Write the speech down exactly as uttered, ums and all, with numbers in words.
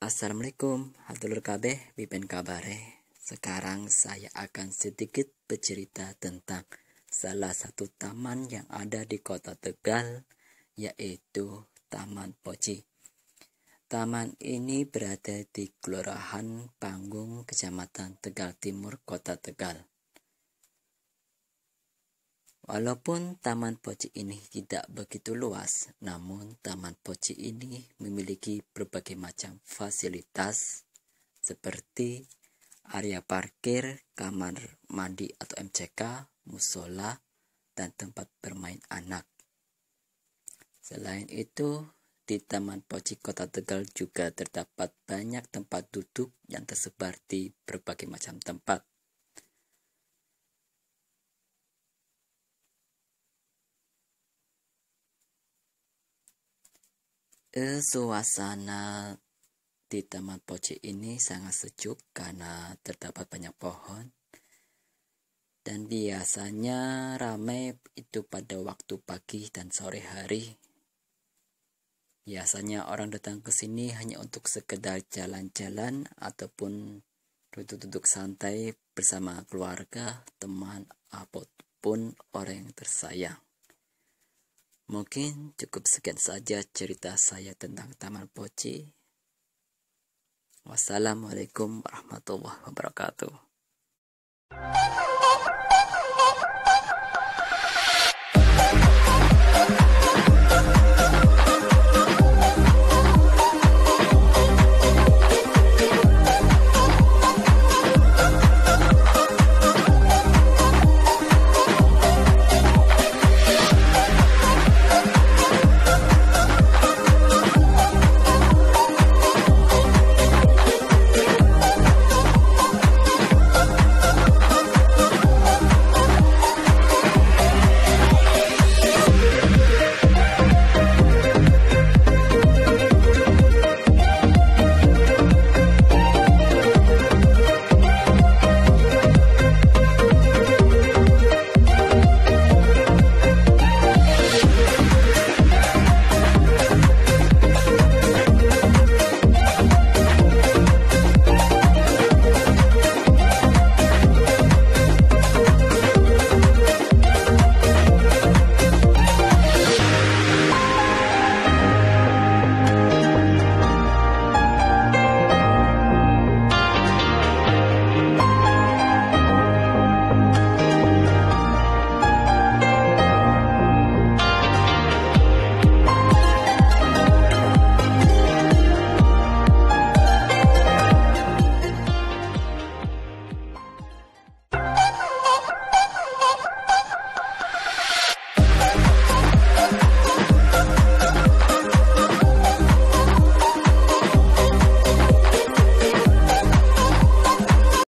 Assalamualaikum, Hadulur kabeh, Bipen kabare. Sekarang saya akan sedikit bercerita tentang salah satu taman yang ada di kota Tegal, yaitu Taman Poci. Taman ini berada di Kelurahan Panggung, Kecamatan Tegal Timur, Kota Tegal. Walaupun Taman Poci ini tidak begitu luas, namun Taman Poci ini memiliki berbagai macam fasilitas seperti area parkir, kamar mandi atau M C K, musola, dan tempat bermain anak. Selain itu, di Taman Poci Kota Tegal juga terdapat banyak tempat duduk yang tersebar di berbagai macam tempat. E, suasana di Taman Poci ini sangat sejuk karena terdapat banyak pohon, dan biasanya ramai itu pada waktu pagi dan sore hari. Biasanya orang datang ke sini hanya untuk sekedar jalan-jalan ataupun duduk-duduk santai bersama keluarga, teman, ataupun orang yang tersayang. Mungkin cukup sekian saja cerita saya tentang Taman Poci. Wassalamualaikum warahmatullahi wabarakatuh.